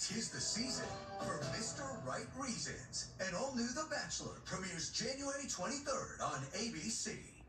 'Tis the season for Mr. Right Reasons. And all new The Bachelor premieres January 23rd on ABC.